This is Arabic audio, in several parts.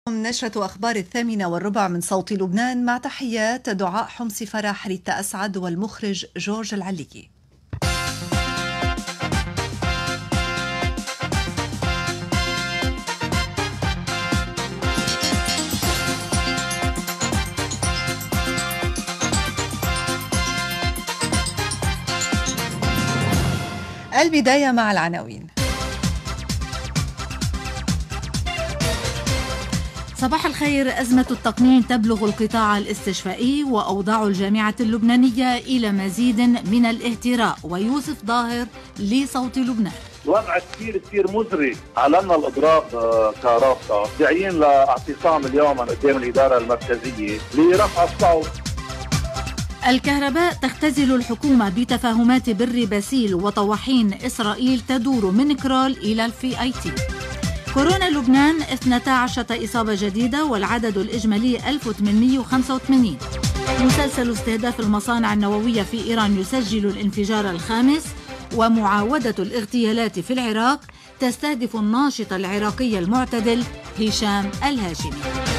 نشرة أخبار 8:15 من صوت لبنان، مع تحيات دعاء حمص فرح، ريتا أسعد والمخرج جورج العليكي. البداية مع العناوين. صباح الخير. أزمة التقنين تبلغ القطاع الاستشفائي وأوضاع الجامعة اللبنانية إلى مزيد من الاهتراء. ويوسف ظاهر لصوت لبنان. الوضع كثير مزري. أعلنا الإضراب كرابطة، داعيين لاعتصام اليوم قدام الإدارة المركزية لرفع الصوت. الكهرباء تختزل الحكومة بتفاهمات بر باسيل وطواحين إسرائيل تدور من كرول إلى الفي آي تي. كورونا لبنان 12 إصابة جديدة والعدد الإجمالي 1885. مسلسل استهداف المصانع النووية في إيران يسجل الانفجار الخامس. ومعاودة الاغتيالات في العراق تستهدف الناشط العراقي المعتدل هشام الهاشمي.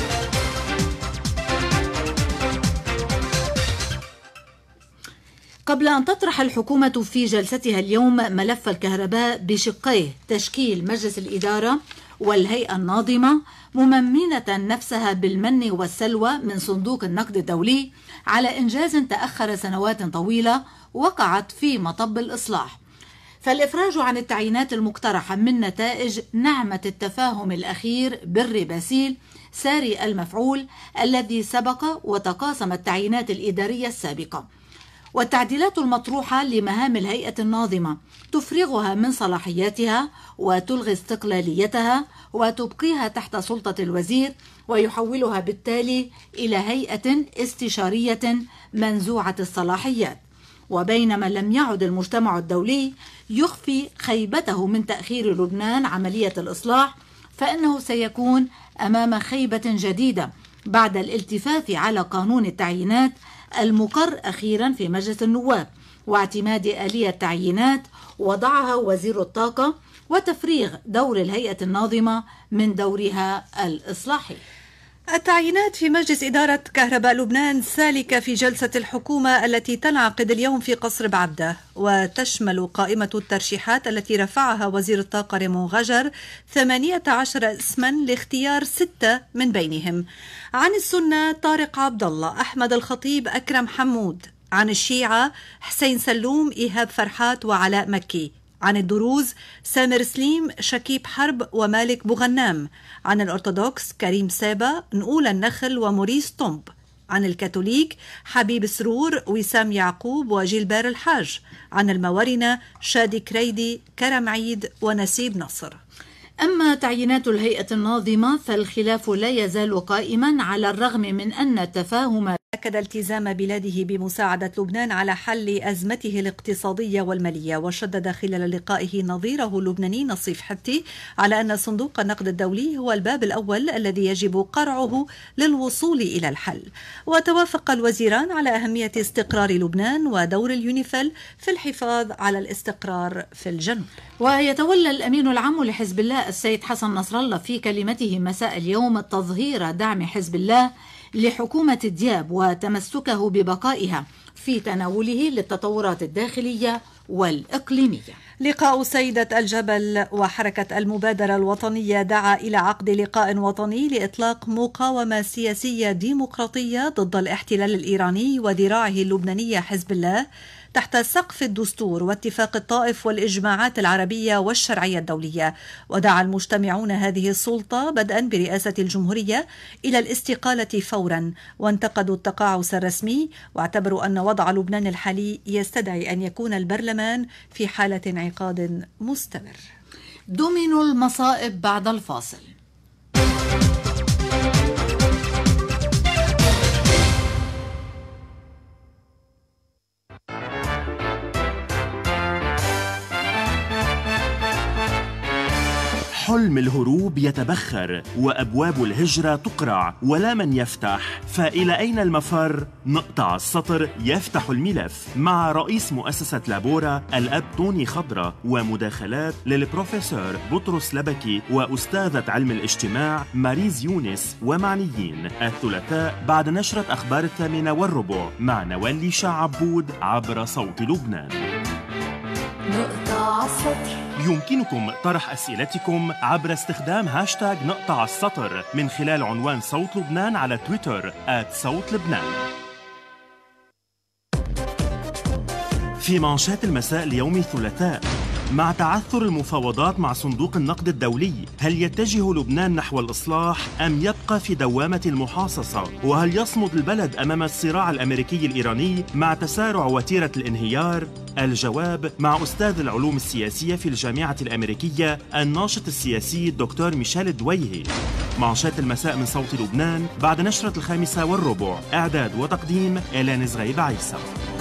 قبل أن تطرح الحكومة في جلستها اليوم ملف الكهرباء بشقيه، تشكيل مجلس الإدارة والهيئة الناظمة، ممنة نفسها بالمن والسلوى من صندوق النقد الدولي على إنجاز تأخر سنوات طويلة وقعت في مطب الإصلاح. فالإفراج عن التعيينات المقترحة من نتائج نعمة التفاهم الأخير بر باسيل ساري المفعول الذي سبق وتقاسم التعيينات الإدارية السابقة. والتعديلات المطروحة لمهام الهيئة الناظمة تفرغها من صلاحياتها وتلغي استقلاليتها وتبقيها تحت سلطة الوزير، ويحولها بالتالي إلى هيئة استشارية منزوعة الصلاحيات. وبينما لم يعد المجتمع الدولي يخفي خيبته من تأخير لبنان عملية الإصلاح، فإنه سيكون أمام خيبة جديدة بعد الالتفاف على قانون التعيينات المقر أخيرا في مجلس النواب واعتماد آلية تعيينات وضعها وزير الطاقة، وتفريغ دور الهيئة الناظمة من دورها الإصلاحي. التعيينات في مجلس إدارة كهرباء لبنان سالكة في جلسة الحكومة التي تنعقد اليوم في قصر بعبدة، وتشمل قائمة الترشيحات التي رفعها وزير الطاقة ريمون غجر 18 اسما لاختيار 6 من بينهم. عن السنة طارق عبد الله، أحمد الخطيب، أكرم حمود. عن الشيعة حسين سلوم، إيهاب فرحات وعلاء مكي. عن الدروز سامر سليم، شكيب حرب ومالك بوغنام. عن الأرثوذكس كريم سابا، نقول النخل وموريس طومب. عن الكاثوليك حبيب سرور، وسام يعقوب وجيلبير الحاج. عن الموارنة شادي كريدي، كرم عيد ونسيب نصر. أما تعيينات الهيئة الناظمة فالخلاف لا يزال قائما على الرغم من أن التفاهم أكد التزام بلاده بمساعدة لبنان على حل أزمته الاقتصادية والمالية، وشدد خلال لقائه نظيره اللبناني نصيف حتي على أن صندوق النقد الدولي هو الباب الأول الذي يجب قرعه للوصول إلى الحل. وتوافق الوزيران على أهمية استقرار لبنان ودور اليونيفيل في الحفاظ على الاستقرار في الجنوب. ويتولى الأمين العام لحزب الله السيد حسن نصر الله في كلمته مساء اليوم تظهير دعم حزب الله لحكومة دياب وتمسكه ببقائها في تناوله للتطورات الداخلية والإقليمية. لقاء سيدة الجبل وحركة المبادرة الوطنية دعا إلى عقد لقاء وطني لإطلاق مقاومة سياسية ديمقراطية ضد الاحتلال الإيراني وذراعه اللبنانية حزب الله تحت سقف الدستور واتفاق الطائف والإجماعات العربية والشرعية الدولية. ودعا المجتمعون هذه السلطة بدءا برئاسة الجمهورية إلى الاستقالة فورا، وانتقدوا التقاعس الرسمي واعتبروا أن وضع لبنان الحالي يستدعي أن يكون البرلمان في حالة انعقاد مستمر. دومينو المصائب بعد الفاصل. حل حلم الهروب يتبخر وأبواب الهجرة تقرع ولا من يفتح، فإلى أين المفر؟ نقطع السطر يفتح الملف مع رئيس مؤسسة لابورا الأب توني خضرة، ومداخلات للبروفيسور بطرس لبكي وأستاذة علم الاجتماع ماريز يونس ومعنيين، الثلاثاء بعد نشرة أخبار 8:15 مع نوال عبود عبر صوت لبنان. نقطع السطر. يمكنكم طرح أسئلتكم عبر استخدام هاشتاغ نقطع السطر من خلال عنوان صوت لبنان على تويتر @صوت لبنان. في مانشات المساء اليوم الثلاثاء: مع تعثر المفاوضات مع صندوق النقد الدولي، هل يتجه لبنان نحو الإصلاح أم يبقى في دوامة المحاصصة؟ وهل يصمد البلد أمام الصراع الأمريكي الإيراني مع تسارع وتيرة الانهيار؟ الجواب مع أستاذ العلوم السياسية في الجامعة الأمريكية الناشط السياسي الدكتور ميشيل الدويهي. مانشات المساء من صوت لبنان بعد نشرة 5:15، إعداد وتقديم إيلان زغيب عيسى.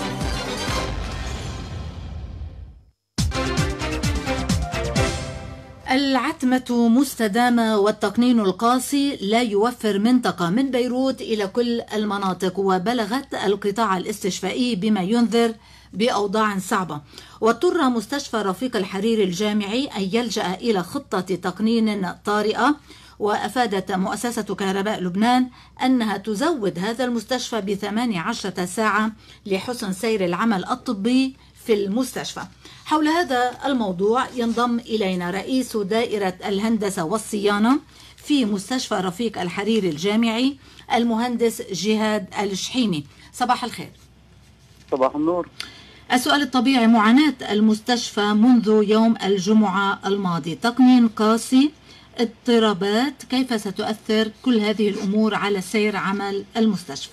العتمة مستدامة والتقنين القاسي لا يوفر منطقة من بيروت إلى كل المناطق، وبلغت القطاع الاستشفائي بما ينذر بأوضاع صعبة، واضطر مستشفى رفيق الحريري الجامعي أن يلجأ إلى خطة تقنين طارئة. وأفادت مؤسسة كهرباء لبنان أنها تزود هذا المستشفى ب18 ساعة لحسن سير العمل الطبي في المستشفى. حول هذا الموضوع ينضم إلينا رئيس دائرة الهندسة والصيانة في مستشفى رفيق الحريري الجامعي المهندس جهاد الشحيمي. صباح الخير. صباح النور. السؤال الطبيعي: معاناة المستشفى منذ يوم الجمعة الماضي، تقنين قاسي، اضطرابات، كيف ستؤثر كل هذه الأمور على سير عمل المستشفى؟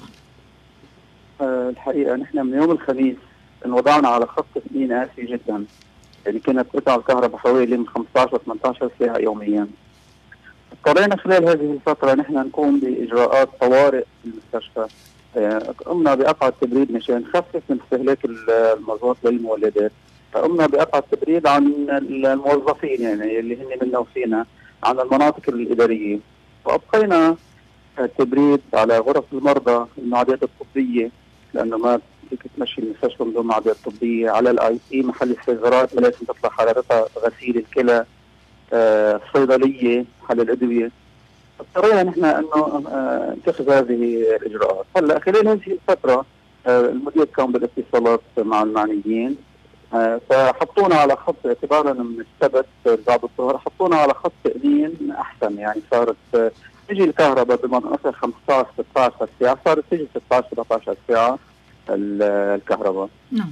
الحقيقة نحن من يوم الخميس انوضعنا على خط تقنين قاسي جدا، يعني كانت قطع الكهرباء حوالي من 15 18 ساعة يوميا. اضطرينا خلال هذه الفترة نحن نقوم بإجراءات طوارئ في المستشفى. قمنا بقطع التبريد مشان نخفف من استهلاك المازوت للمولدات، فقمنا بقطع التبريد عن الموظفين يعني اللي هن منا وفينا عن المناطق الإدارية، وأبقينا التبريد على غرف المرضى، المعدات الطبية، لأنه ما فيك تمشي المستشفى بدون معدات طبية، على الاي سي محل السيارات اللي لازم تطلع حرارتها، غسيل الكلى، الصيدلية، محل الأدوية. اضطرينا نحن انه نتخذ هذه الاجراءات. هلا خلال هذه الفتره المدير كان بالاتصالات مع المعنيين، فحطونا على خط اعتبارا من السبت بعد الظهر، حطونا على خط تأمين احسن، يعني صارت تجي الكهرباء بمناطق 15 16 ساعه، صارت تجي 16 17 ساعه الكهرباء. نعم.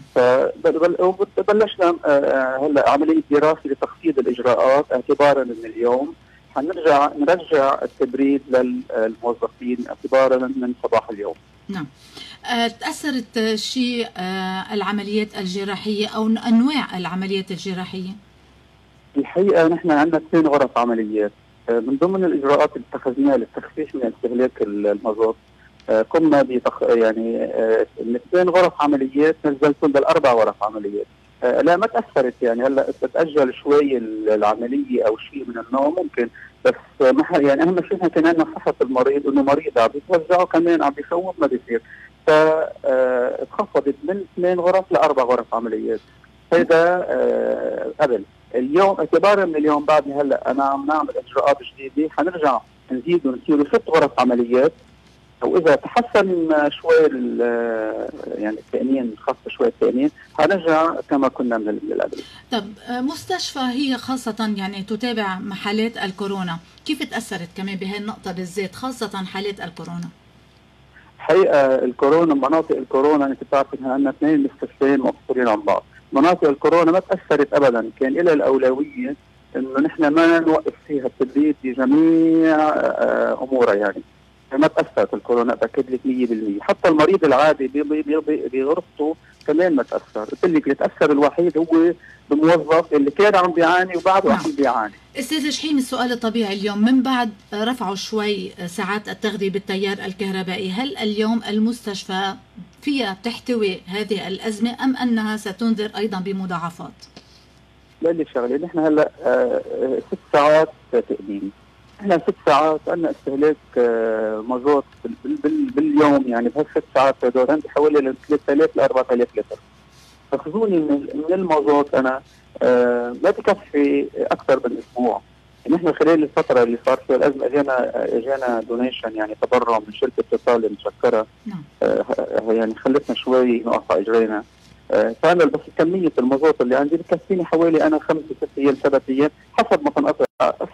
فبلشنا هلا عمليه دراسه لتخفيض الاجراءات اعتبارا من اليوم. نرجع التبريد للموظفين اعتبارا من صباح اليوم. نعم. تأثرت شيء العمليات الجراحية أو أنواع العمليات الجراحية؟ الحقيقة نحن عندنا 2 غرف عمليات. من ضمن الإجراءات اللي اتخذناها للتخفيف من استهلاك المازوت، قمنا يعني من 2 غرف عمليات نزلتهم ل4 غرف عمليات. لا ما تأثرت، يعني هلا تتأجل شوي العملية أو شيء من النوع ممكن، بس يعني أهم شيء كان عندنا صحة المريض، إنه مريض عم بيتوزعوا كمان عم بيخوف ما بيصير، فتخفضت من 2 غرف ل4 غرف عمليات. هيدا قبل اليوم اعتبارا من اليوم بعد هلا أنا عم نعمل إجراءات جديدة، حنرجع نزيد ونصير 6 غرف عمليات، وإذا تحسن شوي يعني التأمين، خف شوي التأمين، هنرجع كما كنا من قبل. طب مستشفى هي خاصة يعني تتابع محالات الكورونا، كيف تأثرت كمان بهي النقطة بالذات خاصة حالات الكورونا؟ حقيقة الكورونا، مناطق الكورونا انت بتعرف انها عندنا 2 مستشفيين مقصورين عن بعض، مناطق الكورونا ما تأثرت أبدا، كان لها الأولوية انه نحن ما نوقف فيها التبريد بجميع أمورها، يعني ما تأثرت الكورونا بأكد لك 100%. حتى المريض العادي بغرفته كمان ما تأثر. قلت لك اللي تأثر الوحيد هو الموظف اللي كان عم بيعاني وبعده عم بيعاني. استاذ شحيم، السؤال الطبيعي اليوم من بعد رفعوا شوي ساعات التغذية بالتيار الكهربائي، هل اليوم المستشفى فيها تحتوي هذه الأزمة أم أنها ستنذر أيضا بمضاعفات؟ للي شغله نحن هلا 6 ساعات تقديم. احنا 6 ساعات عندنا استهلاك مازوت باليوم، يعني بهال6 ساعات هدول عندي حوالي 3000 ل 4000 لتر. فخذوني من المازوت انا ما بكفي اكثر من اسبوع. نحن خلال الفتره اللي صار فيها الازمه اجانا دونيشن، يعني تبرع من شركه توتال المشكره. يعني خلتنا شوي نقف على اجرينا. فانا بس كميه المازوت اللي عندي بكفيني حوالي انا 5 6 ايام 7 ايام حسب ما تنقطع.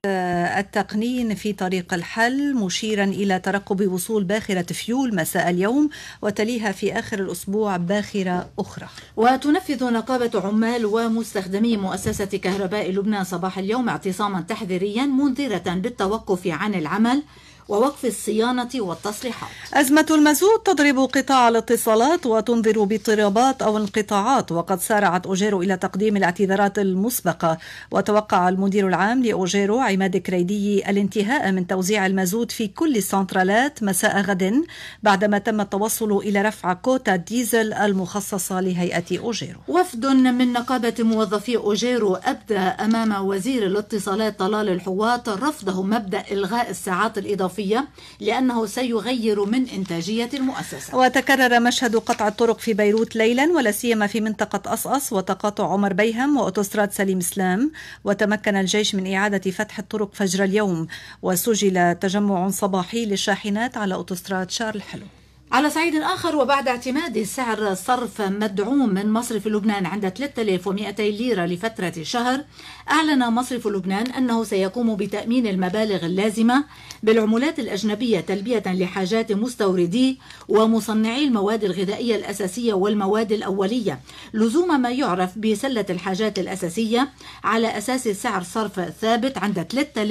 التقنين في طريق الحل، مشيرا إلى ترقب وصول باخرة فيول مساء اليوم وتليها في آخر الأسبوع باخرة أخرى. وتنفذ نقابة عمال ومستخدمي مؤسسة كهرباء لبنان صباح اليوم اعتصاما تحذيريا منذرة بالتوقف عن العمل ووقف الصيانة والتصليحات. أزمة المازوت تضرب قطاع الاتصالات وتنذر باضطرابات أو انقطاعات، وقد سارعت أوجيرو إلى تقديم الاعتذارات المسبقة. وتوقع المدير العام لأوجيرو عماد كريدي الانتهاء من توزيع المازوت في كل السنترالات مساء غد، بعدما تم التوصل إلى رفع كوتا الديزل المخصصة لهيئة أوجيرو. وفد من نقابة موظفي أوجيرو أبدى أمام وزير الاتصالات طلال الحواط رفضه مبدأ إلغاء الساعات الإضافية لأنه سيغير من إنتاجية المؤسسة. وتكرر مشهد قطع الطرق في بيروت ليلا، ولا سيما في منطقة أصأص وتقاطع عمر بيهم وأوتوستراد سليم سلام. وتمكن الجيش من إعادة فتح الطرق فجر اليوم، وسجل تجمع صباحي للشاحنات على أوتوستراد شارل حلو. على صعيد آخر، وبعد اعتماد سعر صرف مدعوم من مصرف لبنان عند 3200 ليرة لفترة شهر، أعلن مصرف لبنان أنه سيقوم بتأمين المبالغ اللازمة بالعملات الأجنبية تلبية لحاجات مستوردي ومصنعي المواد الغذائية الأساسية والمواد الأولية، لزوم ما يعرف بسلة الحاجات الأساسية، على أساس سعر صرف ثابت عند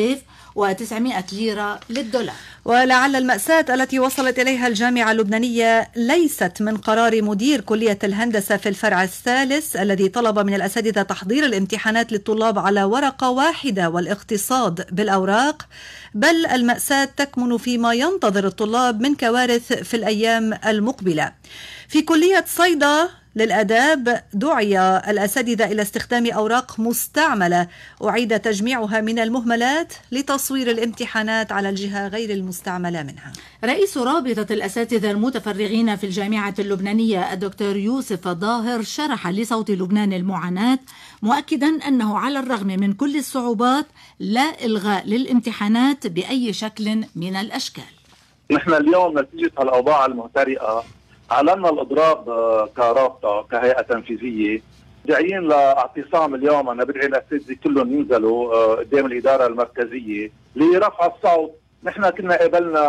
3900 ليرة للدولار. ولعل المأساة التي وصلت إليها الجامعة اللبنانية ليست من قرار مدير كلية الهندسة في الفرع الثالث الذي طلب من الأساتذة تحضير الامتحانات للطلاب على ورقة واحدة والاقتصاد بالأوراق، بل المأساة تكمن فيما ينتظر الطلاب من كوارث في الأيام المقبلة. في كلية صيدا للآداب دعي الأساتذة إلى استخدام أوراق مستعملة أعيد تجميعها من المهملات لتصوير الامتحانات على الجهة غير المستعملة منها. رئيس رابطة الأساتذة المتفرغين في الجامعة اللبنانية الدكتور يوسف ظاهر شرح لصوت لبنان المعاناة، مؤكدا أنه على الرغم من كل الصعوبات لا إلغاء للامتحانات بأي شكل من الأشكال. نحن اليوم نتيجة الأوضاع المهترئة أعلنا الإضراب كرابطة كهيئة تنفيذية داعيين لاعتصام اليوم. أنا بدعي الأساتذة كلهم ينزلوا قدام الإدارة المركزية لرفع الصوت. نحن كنا قابلنا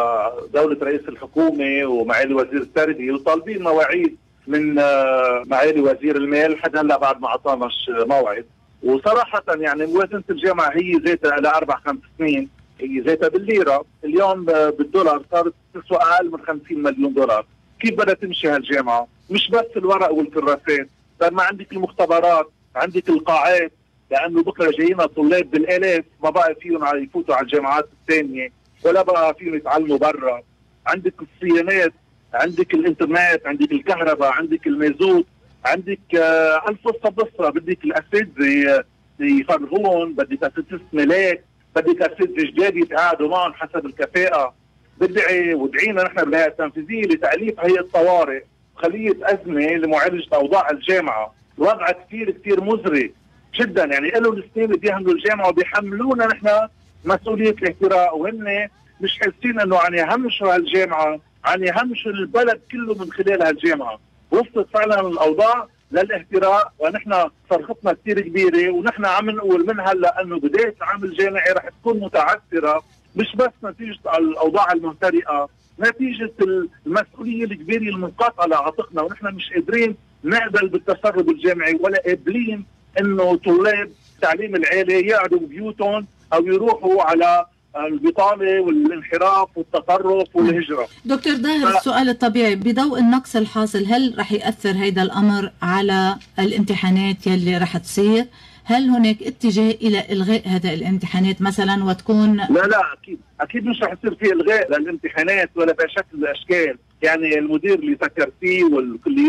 دولة رئيس الحكومة ومعالي وزير التربية وطالبين مواعيد من معالي وزير المال، حتى هلا بعد ما أعطاناش موعد. وصراحة يعني موازنة الجامعة هي ذاتها ل 4-5 سنين هي ذاتها بالليرة، اليوم بالدولار صارت تسوى أقل من 50 مليون دولار. كيف بدها تمشي هالجامعة؟ مش بس الورق والكراسات، صار ما عندك المختبرات، عندك القاعات، لأنه بكرة جايين طلاب بالآلاف ما بقى فيهم يفوتوا على الجامعات الثانية ولا بقى فيهم يتعلموا برا. عندك الصيانات، عندك الإنترنت، عندك الكهرباء، عندك المازوت، عندك ألف قصة بصرة. بدك الأساتذة يفرغون، بدك أساتذة ملاك، بدك أساتذة جداد يتقاعدوا معهم حسب الكفاءة. بدعي ودعينا نحن بالهيئة التنفيذية لتأليف هيئة طوارئ خلية أزمة لمعالجة أوضاع الجامعة. الوضع كثير مزري جدا، يعني له السنين اللي بيعملوا الجامعة وبيحملونا نحن مسؤولية الاحتراء، وهن مش حاسين انه عم يهمشوا هالجامعة، عم يهمشوا البلد كله من خلال هالجامعة. وصلت فعلا الأوضاع للاحتراء، ونحن صرختنا كثير كبيرة، ونحن عم نقول من هلا انه بداية العام الجامعي رح تكون متعثرة، مش بس نتيجة الأوضاع المهترئة، نتيجة المسؤولية الكبيرة المنقطة على عاتقنا، ونحن مش قادرين نقبل بالتسرب الجامعي ولا قابلين انه طلاب التعليم العالي يقعدوا ببيوتهم او يروحوا على البطالة والانحراف والتطرف والهجرة. دكتور ظاهر، السؤال الطبيعي بضوء النقص الحاصل، هل رح يأثر هيدا الأمر على الامتحانات يلي رح تصير؟ هل هناك اتجاه إلى إلغاء هذا الامتحانات مثلا وتكون؟ لا أكيد مش رح يصير في إلغاء للامتحانات ولا بشكل من الأشكال. يعني المدير اللي فكر فيه والكليات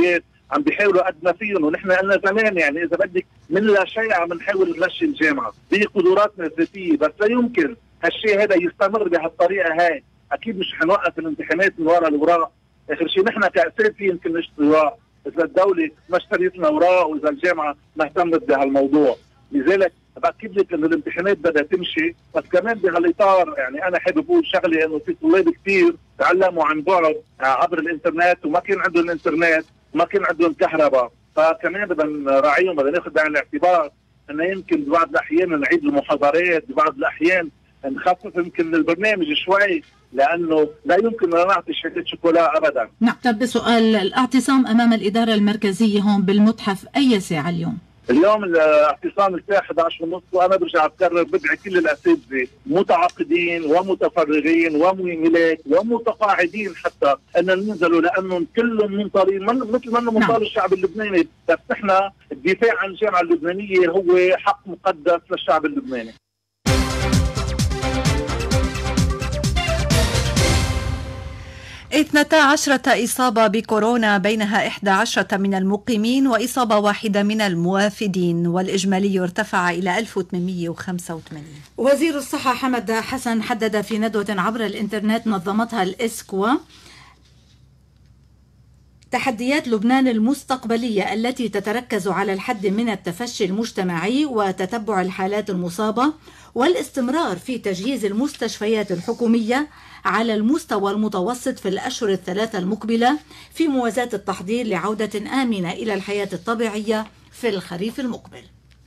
عم بيحاولوا قد ما فيهم، ونحن قلنا زمان يعني اذا بدك من لا شيء عم نحاول نمشي الجامعه بقدراتنا الذاتيه، بس لا يمكن هالشيء هذا يستمر بهالطريقه هاي. اكيد مش حنوقف الامتحانات من وراء الاوراق، اخر شيء نحن كاساتذه يمكن نشتري اوراق اذا الدوله ما اشتريت لنا اوراق واذا الجامعه ما اهتمت بهالموضوع. لذلك باكد لك انه الامتحانات بدها تمشي، بس كمان بهالاطار يعني انا حابب اقول شغله انه في طلاب كثير تعلموا عن بعد عبر الانترنت وما كان عندهم الانترنت وما كان عندهم كهرباء، فكمان بدنا نراعيهم، بدنا ناخذ بعين الاعتبار انه يمكن ببعض الاحيان نعيد المحاضرات، ببعض الاحيان نخفف يمكن البرنامج شوي، لانه لا يمكن ان نعطي شهاده شوكولا ابدا. نعم. طب بسؤال، الاعتصام امام الاداره المركزيه هون بالمتحف اي ساعه اليوم؟ اليوم الاعتصام الساعه 11:30، وانا برجع بكرر بدعي كل الاساتذه متعاقدين ومتفرغين ومهملات ومتقاعدين حتى ان ننزلوا، لانهم كلهم منطالين مثل ما انه منطال الشعب اللبناني، بس احنا الدفاع عن الجامعه اللبنانيه هو حق مقدس للشعب اللبناني. 12 إصابة بكورونا، بينها 11 من المقيمين وإصابة واحدة من الموافدين، والإجمالي ارتفع إلى 1885. وزير الصحة حمد حسن حدد في ندوة عبر الإنترنت نظمتها الإسكوا تحديات لبنان المستقبلية التي تتركز على الحد من التفشي المجتمعي وتتبع الحالات المصابة والاستمرار في تجهيز المستشفيات الحكومية على المستوى المتوسط في الأشهر الثلاثة المقبلة في موازاة التحضير لعودة آمنة إلى الحياة الطبيعية في الخريف المقبل.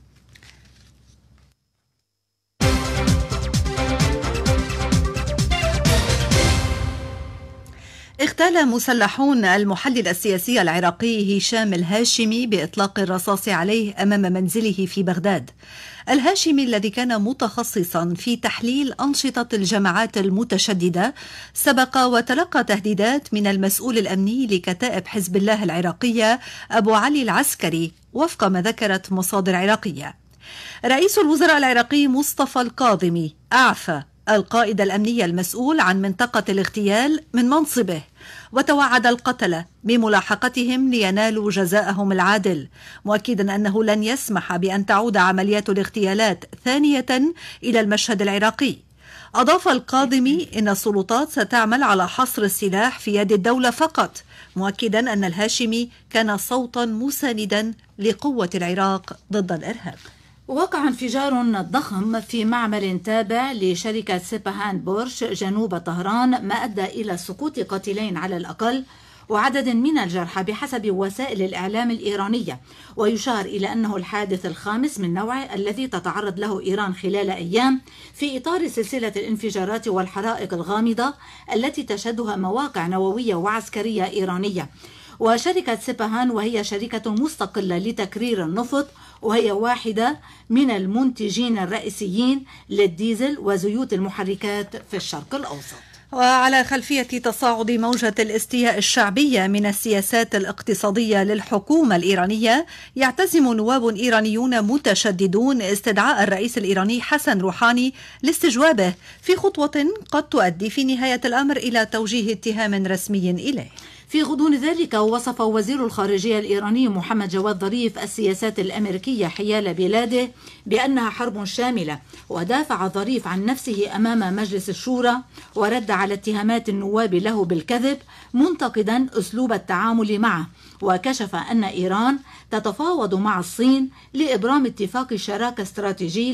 اغتال مسلحون المحلل السياسي العراقي هشام الهاشمي بإطلاق الرصاص عليه أمام منزله في بغداد. الهاشمي الذي كان متخصصا في تحليل أنشطة الجماعات المتشددة سبق وتلقى تهديدات من المسؤول الأمني لكتائب حزب الله العراقية أبو علي العسكري وفق ما ذكرت مصادر عراقية. رئيس الوزراء العراقي مصطفى الكاظمي أعفى القائد الأمني المسؤول عن منطقة الاغتيال من منصبه، وتوعد القتلة بملاحقتهم لينالوا جزاءهم العادل، مؤكدا أنه لن يسمح بأن تعود عمليات الاغتيالات ثانية إلى المشهد العراقي. أضاف الكاظمي إن السلطات ستعمل على حصر السلاح في يد الدولة فقط، مؤكدا أن الهاشمي كان صوتا مساندا لقوة العراق ضد الإرهاب. وقع انفجار ضخم في معمل تابع لشركة سيباهان بورش جنوب طهران ما أدى إلى سقوط قتيلين على الأقل وعدد من الجرحى بحسب وسائل الإعلام الإيرانية، ويشار إلى أنه الحادث الخامس من نوعه الذي تتعرض له إيران خلال أيام في إطار سلسلة الانفجارات والحرائق الغامضة التي تشهدها مواقع نووية وعسكرية إيرانية. وشركة سيباهان وهي شركة مستقلة لتكرير النفط، وهي واحدة من المنتجين الرئيسيين للديزل وزيوت المحركات في الشرق الأوسط. وعلى خلفية تصاعد موجة الاستياء الشعبية من السياسات الاقتصادية للحكومة الإيرانية، يعتزم نواب إيرانيون متشددون استدعاء الرئيس الإيراني حسن روحاني لاستجوابه في خطوة قد تؤدي في نهاية الأمر إلى توجيه اتهام رسمي إليه. في غضون ذلك وصف وزير الخارجية الإيراني محمد جواد ظريف السياسات الأمريكية حيال بلاده بأنها حرب شاملة، ودافع ظريف عن نفسه أمام مجلس الشورى ورد على اتهامات النواب له بالكذب، منتقدا أسلوب التعامل معه، وكشف أن إيران تتفاوض مع الصين لإبرام اتفاق شراكة استراتيجي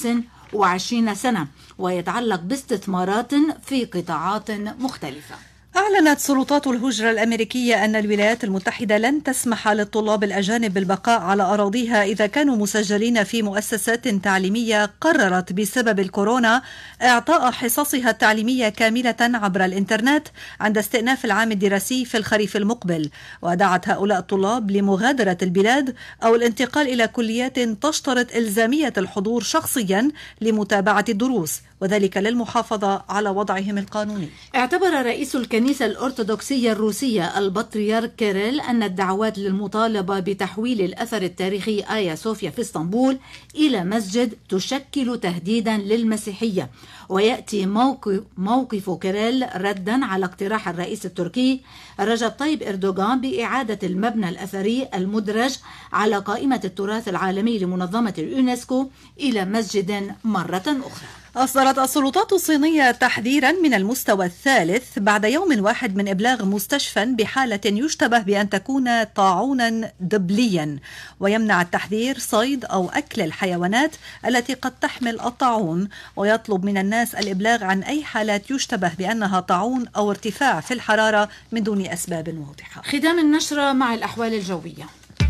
ل25 سنة ويتعلق باستثمارات في قطاعات مختلفة. أعلنت سلطات الهجرة الأمريكية أن الولايات المتحدة لن تسمح للطلاب الأجانب بالبقاء على أراضيها إذا كانوا مسجلين في مؤسسات تعليمية قررت بسبب الكورونا إعطاء حصصها التعليمية كاملة عبر الإنترنت عند استئناف العام الدراسي في الخريف المقبل، ودعت هؤلاء الطلاب لمغادرة البلاد أو الانتقال إلى كليات تشترط إلزامية الحضور شخصيا لمتابعة الدروس، وذلك للمحافظة على وضعهم القانوني. اعتبر رئيس الكنيسة الكنيسة الأرثوذكسية الروسية البطريرك كيريل أن الدعوات للمطالبة بتحويل الأثر التاريخي آيا صوفيا في اسطنبول إلى مسجد تشكل تهديدا للمسيحية، ويأتي موقف كيريل ردا على اقتراح الرئيس التركي رجب طيب إردوغان بإعادة المبنى الأثري المدرج على قائمة التراث العالمي لمنظمة اليونسكو إلى مسجد مرة أخرى. أصدرت السلطات الصينية تحذيرا من المستوى الثالث بعد يوم واحد من إبلاغ مستشفى بحالة يشتبه بأن تكون طاعونا دبليا، ويمنع التحذير صيد أو أكل الحيوانات التي قد تحمل الطاعون، ويطلب من الناس الإبلاغ عن أي حالات يشتبه بأنها طاعون أو ارتفاع في الحرارة من دون أسباب واضحة. ختام النشرة مع الأحوال الجوية.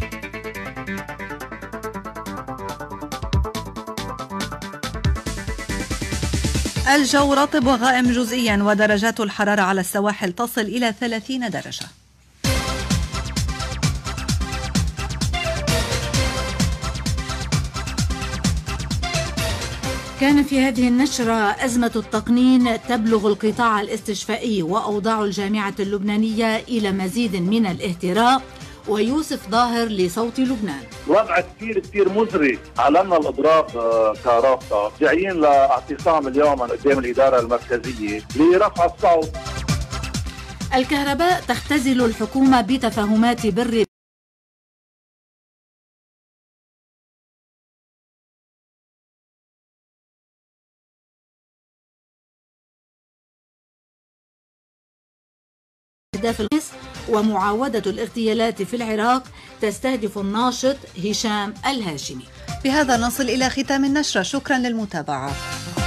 الجو رطب وغائم جزئيا، ودرجات الحرارة على السواحل تصل إلى 30 درجة. كان في هذه النشرة أزمة التقنين تبلغ القطاع الاستشفائي وأوضاع الجامعة اللبنانية إلى مزيد من الاهتراء، ويوسف ظاهر لصوت لبنان. وضع كثير مزري، علنا الإضراب كرابطة، جايين لاعتصام اليوم قدام الإدارة المركزية لرفع الصوت. الكهرباء تختزل الحكومة بتفاهمات بر ومعاودة الاغتيالات في العراق تستهدف الناشط هشام الهاشمي. بهذا نصل إلى ختام النشرة، شكرا للمتابعة.